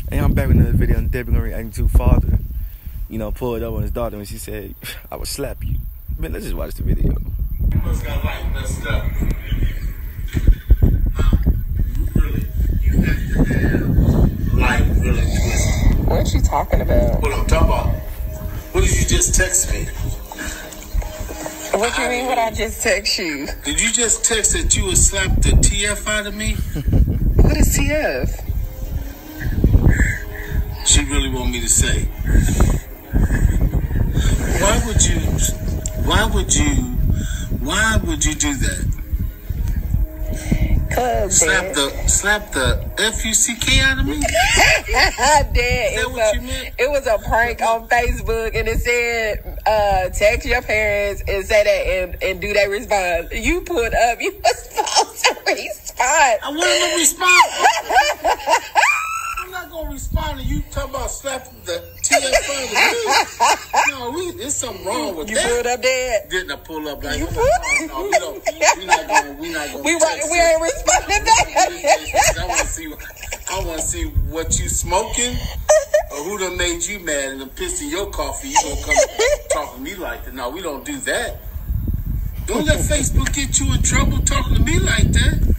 Hey, I'm back with another video on Debbie gonna react to father. You know, pulled up on his daughter when she said, I would slap you. Man, let's just watch the video. You must got life messed up. You have to have life really twisted. What you talking about? What I'm talking about? What did you just text me? What do you mean what I just text you? Did you just text that you would slap the TF out of me? What is TF? She really want me to say. Why would you do that? Cause Slap the F-U-C-K out of me? Dad, It was a prank on Facebook, and it said, text your parents and say that and do that response. You put up, you were supposed to respond. I want to respond. I'm not going to respond to you talking about slapping the TF out of me. No, there's something wrong with that. You pulled up, Dad? Didn't I pull up like You that? pulled No, we're not going We ain't responding back. I want to see what you smoking or who done made you mad and done pissed in your coffee. You gonna come talking to me like that. No, we don't do that. Don't let Facebook get you in trouble talking to me like that.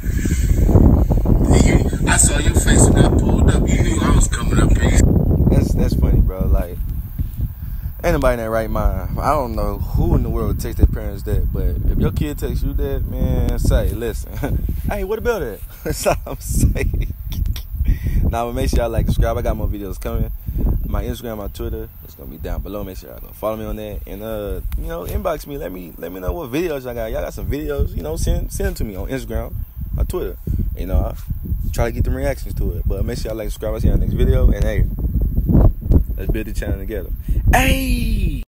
I saw your face when I pulled up. You knew I was coming up here. That's funny, bro. Like, ain't nobody in their right mind. I don't know who in the world would text their parents that, but if your kid texts you that, man, say, listen, hey, what about it? That's all I'm saying. Now, but make sure y'all like, subscribe. I got more videos coming. My Instagram, my Twitter, it's gonna be down below. Make sure y'all go follow me on that, and you know, inbox me. Let me know what videos y'all got. Y'all got some videos, you know, send them to me on Instagram, my Twitter. You know, I'll try to get them reactions to it. But make sure y'all like, subscribe. I'll see you on the next video. And hey, let's build the channel together. Hey.